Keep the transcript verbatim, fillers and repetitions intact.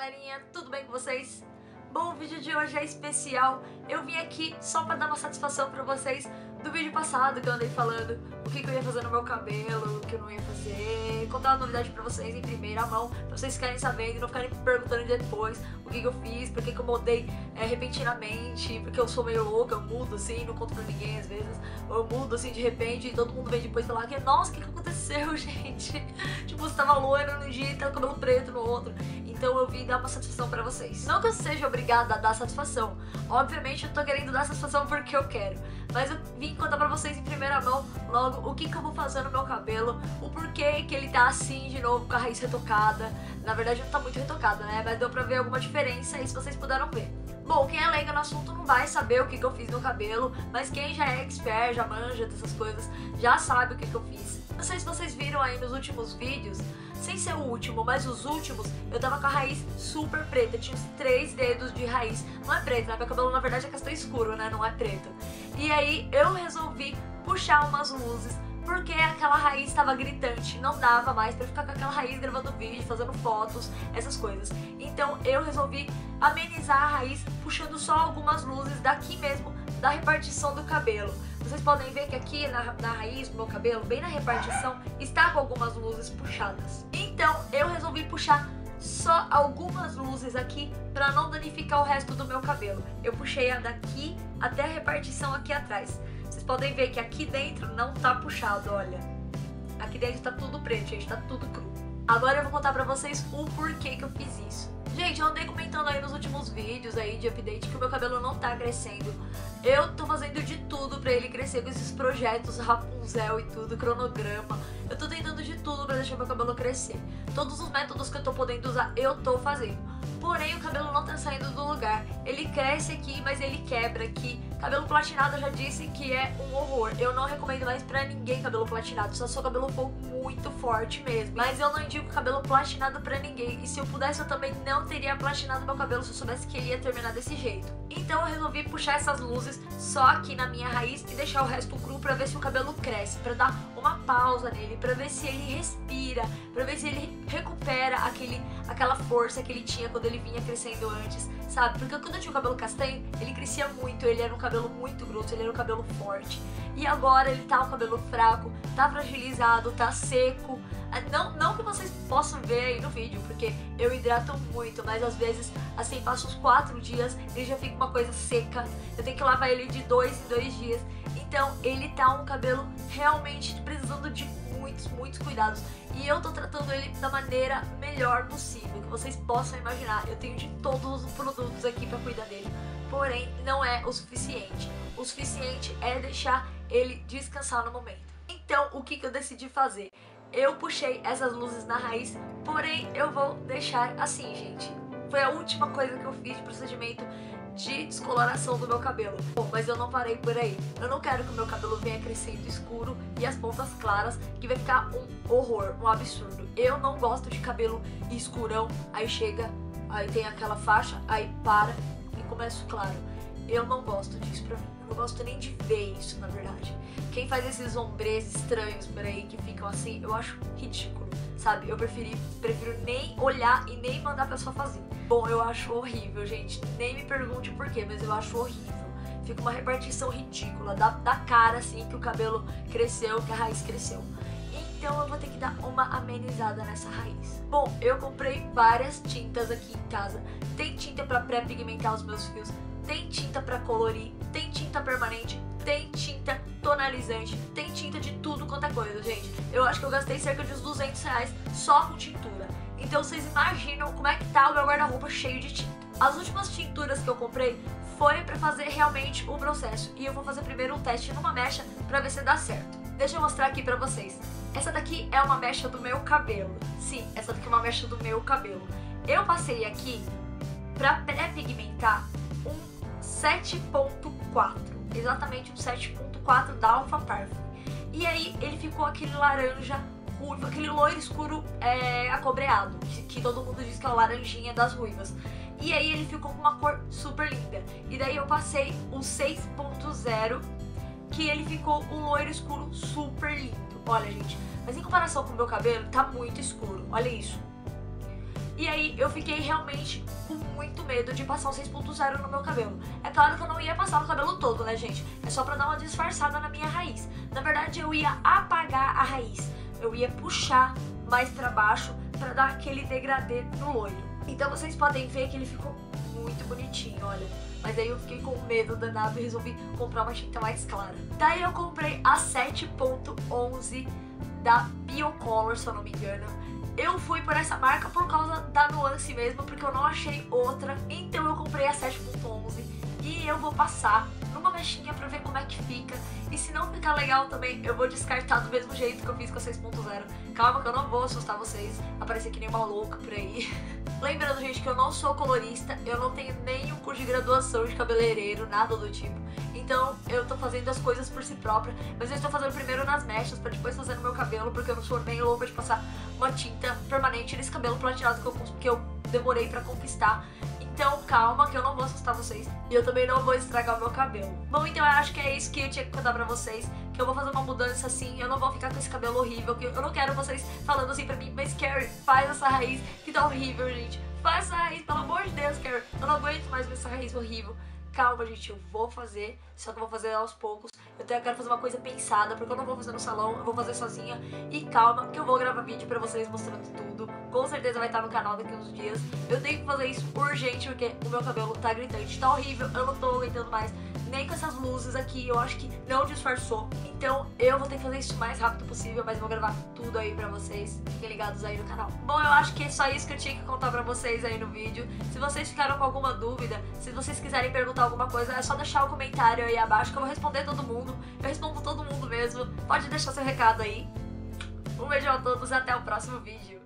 galerinha, tudo bem com vocês? Bom, o vídeo de hoje é especial. Eu vim aqui só pra dar uma satisfação pra vocês do vídeo passado que eu andei falando o que, que eu ia fazer no meu cabelo, o que eu não ia fazer, contar uma novidade pra vocês em primeira mão, pra vocês ficarem sabendo e não ficarem perguntando depois o que, que eu fiz, por que, que eu mudei é, repentinamente, porque eu sou meio louca, eu mudo assim, não conto pra ninguém às vezes, ou eu mudo assim de repente e todo mundo vem depois falar que, nossa, o que, que aconteceu, gente? Tipo, você tava loira num dia e tava com cabelo preto no outro. Então eu vim dar uma satisfação pra vocês. Não que eu seja obrigada a dar satisfação. Obviamente eu tô querendo dar satisfação porque eu quero. Mas eu vim contar pra vocês em primeira mão logo o que, que eu vou fazer no meu cabelo. O porquê que ele tá assim de novo, com a raiz retocada. Na verdade não tá muito retocada, né? Mas deu pra ver alguma diferença aí se vocês puderam ver. Bom, quem é leiga no assunto não vai saber o que, que eu fiz no cabelo. Mas quem já é expert, já manja dessas coisas, já sabe o que, que eu fiz. Não sei se vocês viram aí nos últimos vídeos, sem ser o último, mas os últimos, eu tava com a raiz super preta, tinha uns três dedos de raiz. Não é preto, né? Meu cabelo na verdade é castanho escuro, né? Não é preto. E aí eu resolvi puxar umas luzes, porque aquela raiz estava gritante, não dava mais pra ficar com aquela raiz gravando vídeo, fazendo fotos, essas coisas. Então eu resolvi amenizar a raiz puxando só algumas luzes daqui mesmo, da repartição do cabelo. Vocês podem ver que aqui na, na raiz do meu cabelo, bem na repartição, está com algumas luzes puxadas. Então eu resolvi puxar só algumas luzes aqui para não danificar o resto do meu cabelo. Eu puxei a daqui até a repartição aqui atrás. Vocês podem ver que aqui dentro não tá puxado, olha. Aqui dentro tá tudo preto, gente, tá tudo cru. Agora eu vou contar pra vocês o porquê que eu fiz isso. Gente, eu andei comentando aí nos últimos vídeos aí de update que o meu cabelo não tá crescendo. Eu tô fazendo de tudo pra ele crescer com esses projetos Rapunzel e tudo, cronograma. Eu tô tentando de tudo pra deixar meu cabelo crescer. Todos os métodos que eu tô podendo usar, eu tô fazendo. Porém, o cabelo não tá saindo do lugar. Ele cresce aqui, mas ele quebra aqui. Cabelo platinado eu já disse que é um horror. Eu não recomendo mais pra ninguém cabelo platinado, só se o cabelo for muito forte mesmo. Mas eu não indico cabelo platinado pra ninguém. E se eu pudesse, eu também não teria platinado meu cabelo se eu soubesse que ele ia terminar desse jeito. Então eu resolvi puxar essas luzes só aqui na minha raiz e deixar o resto cru pra ver se o cabelo cresce, pra dar uma pausa nele, pra ver se ele respira, pra ver se ele recupera aquele, aquela força que ele tinha quando ele vinha crescendo antes, sabe? Porque quando eu tinha o cabelo castanho, ele crescia muito, ele era um cabelo muito grosso, ele era um cabelo forte. E agora ele tá um cabelo fraco, tá fragilizado, tá seco. Não, não que vocês possam ver aí no vídeo, porque eu hidrato muito, mas às vezes, assim, passa uns quatro dias, ele já fica uma coisa seca. Eu tenho que lavar ele de dois em dois dias. Então ele tá um cabelo realmente precisando de muitos, muitos cuidados. E eu tô tratando ele da maneira melhor possível, que vocês possam imaginar. Eu tenho de todos os produtos aqui pra cuidar dele. Porém, não é o suficiente. O suficiente é deixar ele descansar no momento. Então, o que, que eu decidi fazer? Eu puxei essas luzes na raiz, porém eu vou deixar assim, gente. Foi a última coisa que eu fiz de procedimento de descoloração do meu cabelo. Bom, mas eu não parei por aí. Eu não quero que o meu cabelo venha crescendo escuro e as pontas claras, que vai ficar um horror, um absurdo. Eu não gosto de cabelo escurão, aí chega, aí tem aquela faixa, aí para e começa o claro. Eu não gosto disso pra mim. Eu não gosto nem de ver isso, na verdade. Quem faz esses ombres estranhos por aí, que ficam assim, eu acho ridículo, sabe? Eu preferi, prefiro nem olhar e nem mandar a pessoa fazer. Bom, eu acho horrível, gente. Nem me pergunte por quê, mas eu acho horrível. Fica uma repartição ridícula, da, da cara, assim, que o cabelo cresceu, que a raiz cresceu. Então eu vou ter que dar uma amenizada nessa raiz. Bom, eu comprei várias tintas aqui em casa. Tem tinta pra pré-pigmentar os meus fios, tem tinta pra colorir, tem tinta permanente, tem tinta tonalizante, tem tinta de tudo quanto é coisa, gente. Eu acho que eu gastei cerca de uns duzentos reais só com tintura. Então vocês imaginam como é que tá o meu guarda-roupa cheio de tinta. As últimas tinturas que eu comprei foi pra fazer realmente o processo. E eu vou fazer primeiro um teste numa mecha pra ver se dá certo. Deixa eu mostrar aqui pra vocês. Essa daqui é uma mecha do meu cabelo. Sim, essa daqui é uma mecha do meu cabelo. Eu passei aqui pra pré-pigmentar um sete ponto quatro, exatamente um sete ponto quatro da Alpha Parfum. E aí ele ficou aquele laranja ruivo, aquele loiro escuro é, acobreado, que, que todo mundo diz que é o laranjinha das ruivas. E aí ele ficou com uma cor super linda. E daí eu passei o seis ponto zero, que ele ficou um loiro escuro super lindo. Olha, gente, mas em comparação com o meu cabelo, tá muito escuro, olha isso. E aí eu fiquei realmente com muito medo de passar o seis ponto zero no meu cabelo. É claro que eu não ia passar no cabelo todo, né, gente? É só pra dar uma disfarçada na minha raiz. Na verdade, eu ia apagar a raiz. Eu ia puxar mais pra baixo pra dar aquele degradê no loiro. Então vocês podem ver que ele ficou muito bonitinho, olha. Mas aí eu fiquei com medo danado e resolvi comprar uma tinta mais clara. Daí eu comprei a sete ponto onze da Biocolor, se eu não me engano. Eu fui por essa marca por causa da nuance mesmo, porque eu não achei outra. Então eu comprei a sete ponto onze e eu vou passar numa mechinha pra ver como é que fica. E se não ficar legal também, eu vou descartar do mesmo jeito que eu fiz com a seis ponto zero. Calma que eu não vou assustar vocês, aparecer que nem uma louca por aí. Lembrando, gente, que eu não sou colorista, eu não tenho nenhum curso de graduação de cabeleireiro, nada do tipo. Então eu tô fazendo as coisas por si própria, mas eu estou fazendo primeiro nas mechas pra depois fazer no meu cabelo, porque eu não sou nem louca de passar uma tinta permanente nesse cabelo platinado que eu, que eu demorei pra conquistar. Então calma que eu não vou assustar vocês e eu também não vou estragar o meu cabelo. Bom, então eu acho que é isso que eu tinha que contar pra vocês, que eu vou fazer uma mudança assim, eu não vou ficar com esse cabelo horrível, que eu não quero vocês falando assim pra mim, mas Carrie, faz essa raiz que tá horrível, gente. Faz essa raiz, pelo amor de Deus, Carrie, eu não aguento mais ver essa raiz horrível. Calma, gente, eu vou fazer, só que eu vou fazer aos poucos. Eu tenho, eu quero fazer uma coisa pensada, porque eu não vou fazer no salão, eu vou fazer sozinha. E calma, que eu vou gravar vídeo pra vocês mostrando tudo. Com certeza vai estar no canal daqui uns dias. Eu tenho que fazer isso urgente, porque o meu cabelo tá gritante, tá horrível, eu não tô aguentando mais. Nem com essas luzes aqui, eu acho que não disfarçou. Então eu vou ter que fazer isso o mais rápido possível, mas vou gravar tudo aí pra vocês. Fiquem ligados aí no canal. Bom, eu acho que é só isso que eu tinha que contar pra vocês aí no vídeo. Se vocês ficaram com alguma dúvida, se vocês quiserem perguntar alguma coisa, é só deixar o comentário aí abaixo que eu vou responder todo mundo. Eu respondo todo mundo mesmo. Pode deixar seu recado aí. Um beijo a todos e até o próximo vídeo.